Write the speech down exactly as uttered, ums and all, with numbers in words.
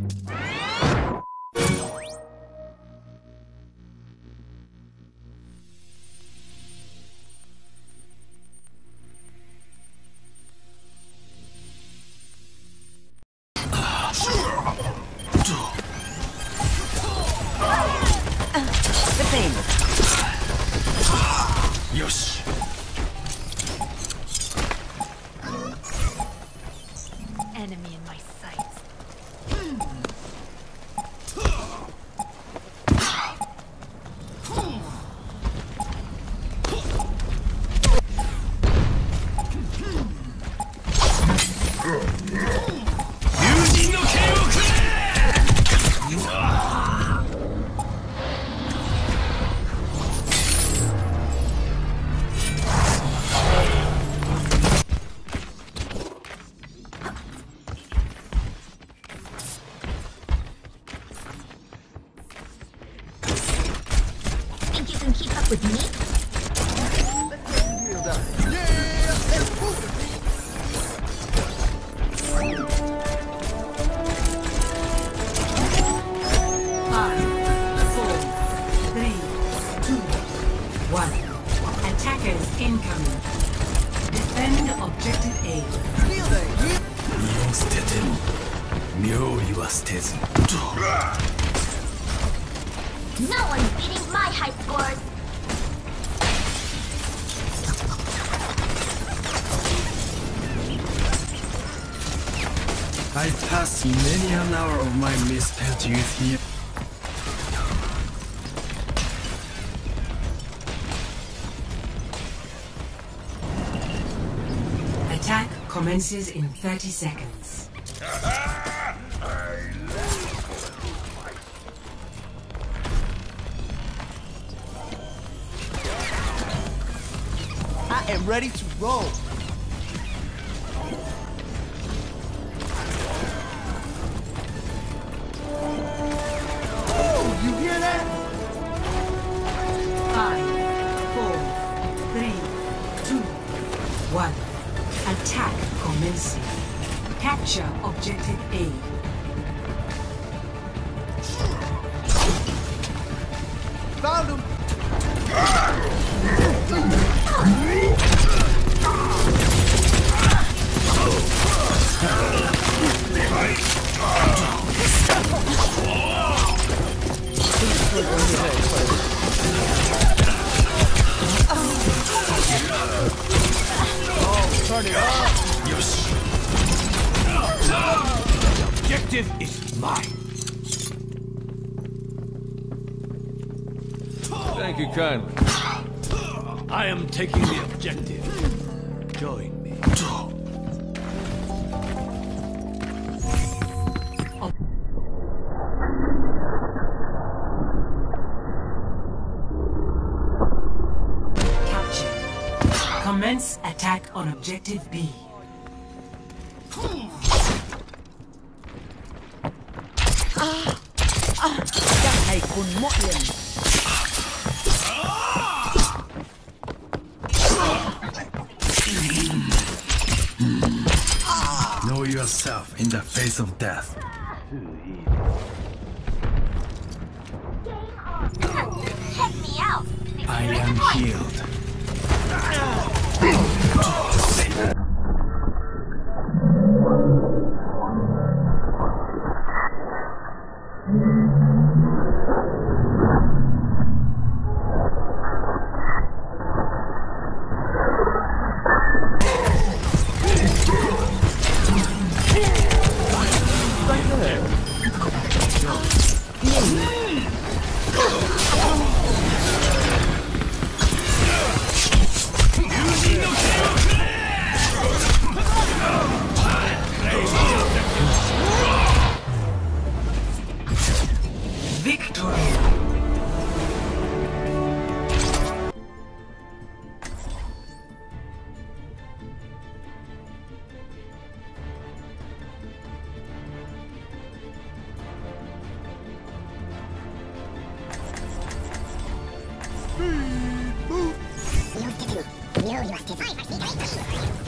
The pain. Yosh. Enemy in my sights. Think you can keep up with me? Five, four, three, two, one. Attackers incoming. Defend objective A. 身を捨てても妙理は捨てず No one's beating my high scores! I passed many an hour of my misspent youth here. Attack commences in thirty seconds. I am ready to roll. Oh, you hear that? Five, four, three, two, one. Attack commencing. Capture objective A. Found him. Oh, turn it up. Yosh. The objective is mine. Thank you kindly. I am taking the objective. Join me. Captured. Commence attack on objective B. Hay kun mu'lim. Know yourself in the face of death. Check me out! I am healed. Know yourself.